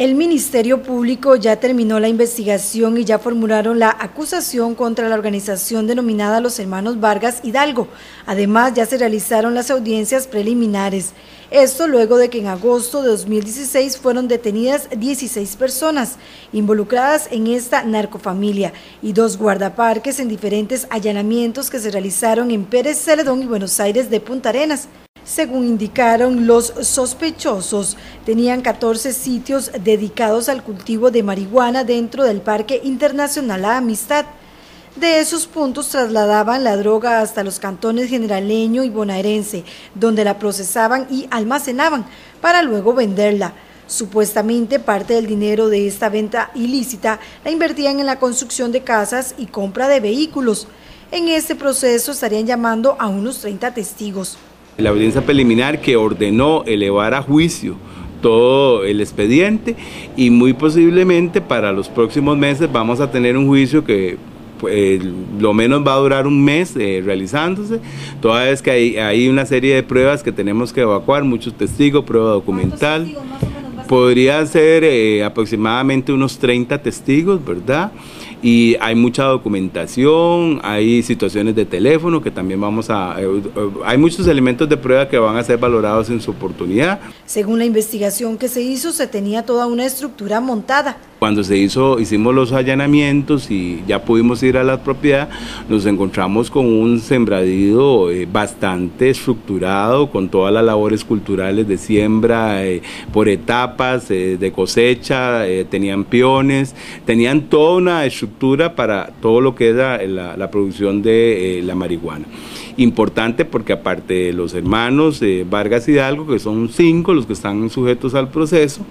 El Ministerio Público ya terminó la investigación y ya formularon la acusación contra la organización denominada Los Hermanos Vargas Hidalgo. Además, ya se realizaron las audiencias preliminares. Esto luego de que en agosto de 2016 fueron detenidas 16 personas involucradas en esta narcofamilia y 2 guardaparques en diferentes allanamientos que se realizaron en Pérez Celedón y Buenos Aires de Punta Arenas. Según indicaron, los sospechosos tenían 14 sitios dedicados al cultivo de marihuana dentro del Parque Internacional La Amistad. De esos puntos trasladaban la droga hasta los cantones Generaleño y Bonaerense, donde la procesaban y almacenaban para luego venderla. Supuestamente parte del dinero de esta venta ilícita la invertían en la construcción de casas y compra de vehículos. En este proceso estarían llamando a unos 30 testigos. La audiencia preliminar que ordenó elevar a juicio todo el expediente y muy posiblemente para los próximos meses vamos a tener un juicio que lo menos va a durar un mes realizándose, toda vez que hay una serie de pruebas que tenemos que evacuar, muchos testigos, prueba documental. ¿Cuántos testigos más o menos va a ser? Podría ser aproximadamente unos 30 testigos, ¿verdad? Y hay mucha documentación, hay situaciones de teléfono que también hay muchos elementos de prueba que van a ser valorados en su oportunidad. Según la investigación que se hizo, se tenía toda una estructura montada. Cuando hicimos los allanamientos y ya pudimos ir a la propiedad, nos encontramos con un sembradío bastante estructurado, con todas las labores culturales de siembra por etapas, de cosecha, tenían peones, tenían toda una estructura para todo lo que es la producción de la marihuana. Importante porque aparte de los hermanos Vargas Hidalgo, que son 5 los que están sujetos al proceso,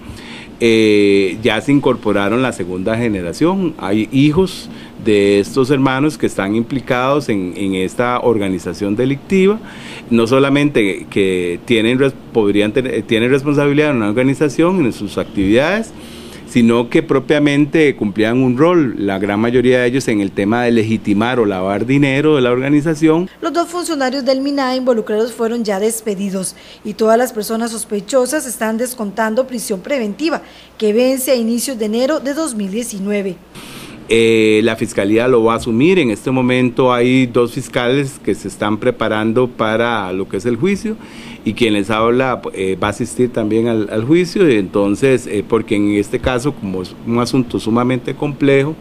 ya se incorporaron la segunda generación. Hay hijos de estos hermanos que están implicados en esta organización delictiva, no solamente que tienen responsabilidad en una organización, en sus actividades, sino que propiamente cumplían un rol, la gran mayoría de ellos en el tema de legitimar o lavar dinero de la organización. Los 2 funcionarios del MINAE involucrados fueron ya despedidos y todas las personas sospechosas están descontando prisión preventiva que vence a inicios de enero de 2019. La Fiscalía lo va a asumir. En este momento hay 2 fiscales que se están preparando para lo que es el juicio y quien les habla va a asistir también al juicio, entonces porque en este caso, como es un asunto sumamente complejo,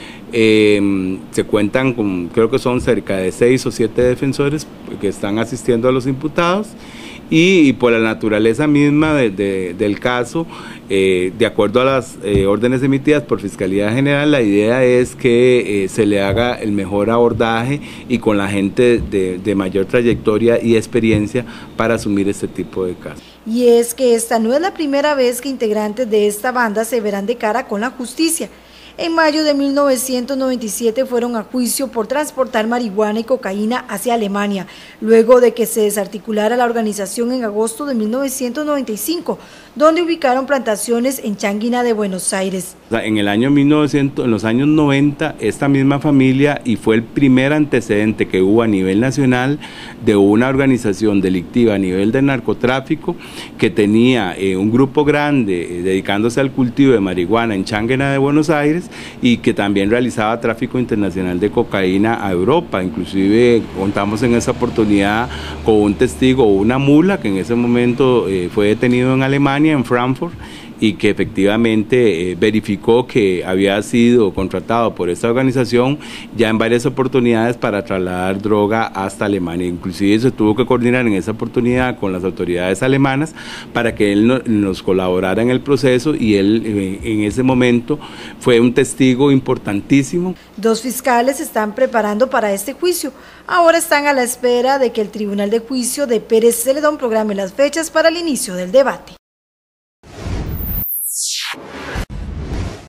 se cuentan con, creo que son cerca de 6 o 7 defensores que están asistiendo a los imputados y por la naturaleza misma del caso, de acuerdo a las órdenes emitidas por Fiscalía General, la idea es que se le haga el mejor abordaje y con la gente de mayor trayectoria y experiencia para asumir este tipo de casos. Y es que esta no es la primera vez que integrantes de esta banda se verán de cara con la justicia. En mayo de 1997 fueron a juicio por transportar marihuana y cocaína hacia Alemania, luego de que se desarticulara la organización en agosto de 1995, donde ubicaron plantaciones en Changuina de Buenos Aires. En los años 90, esta misma familia, y fue el primer antecedente que hubo a nivel nacional de una organización delictiva a nivel de narcotráfico que tenía un grupo grande dedicándose al cultivo de marihuana en Changuina de Buenos Aires y que también realizaba tráfico internacional de cocaína a Europa. Inclusive contamos en esa oportunidad con un testigo, una mula que en ese momento fue detenido en Alemania, en Frankfurt, y que efectivamente verificó que había sido contratado por esta organización ya en varias oportunidades para trasladar droga hasta Alemania. Inclusive se tuvo que coordinar en esa oportunidad con las autoridades alemanas para que él nos colaborara en el proceso y él en ese momento fue un testigo importantísimo. 2 fiscales se están preparando para este juicio. Ahora están a la espera de que el Tribunal de Juicio de Pérez Celedón programe las fechas para el inicio del debate.